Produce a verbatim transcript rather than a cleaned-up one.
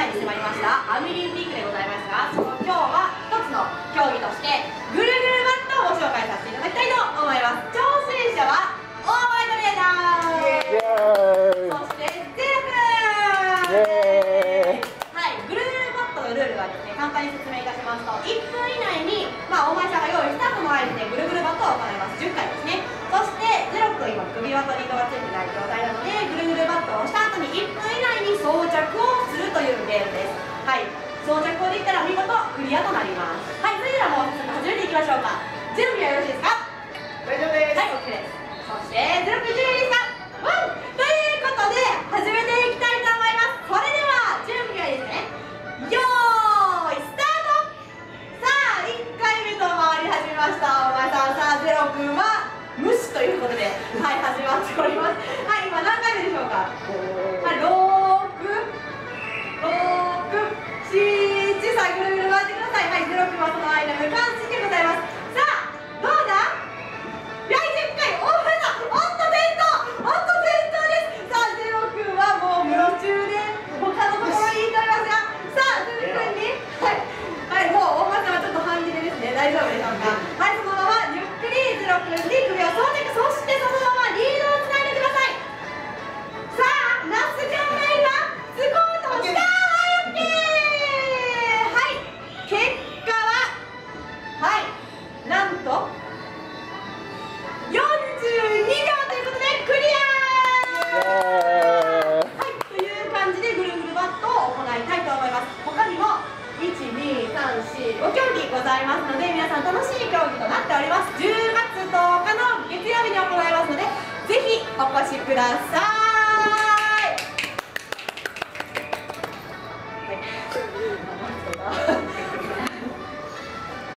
前に迫りましたアミリンピックでございますが、その今日は一つの競技としてぐるぐるバットをご紹介させていただきたいと思います。挑戦者は大前トレーナー、そしてゼロくん。はい、ぐるぐるバットのルールはですね、簡単に説明いたしますと、いっぷん以内に、まあ、大前さんが用意したこの合図でぐるぐるバットを行います。じゅっかいですね。そしてゼロくん今首輪とリードがついてない状態なので、ぐるぐるバットをした後にいっぷん以内に装着をするというゲームです。はい、装着をできたら見事クリアとなります。はい、それではもう早速始めていきましょうか。準備はよろしいですか？ 大丈夫です。 はい、OK です。そしてゼロくん準備ですか？うん、ということで始めていきたいと思います。それでは準備はいいですね。よーいスタート。さあいっかいめと回り始めました。お前さん、さあゼロくんは無視ということで、はい、始まっております。はい、今何回目でしょうか？はい、ろく、ろく、しち、さあぐるぐる回ってください。はい、ゼロくんはその間無関心でございます。さあどうだ？いや、じゅっかい、おお、さん、おっと転倒、おっと転倒です。さあゼロくんはもう夢中で他のところに行っておりますが、さあゼロくんに、はい、はい、もう大間さんはちょっと半切れですね。大丈夫でしょうか？はい、そのままゆっくりゼロくんに首を装着、そしてそのままリードをつないでください。さあ那須兄弟がつこうとした。はい、オッケー。はい、結果ははいなんとよんじゅうにびょうということでクリア。はい、という感じでぐるぐるバットを行いたいと思います。他にもいち、に、さん、し、ご競技ございますので、皆さん楽しい競技となっております。じゅうがつとおかの月曜日に行いますので、ぜひお越しください。はい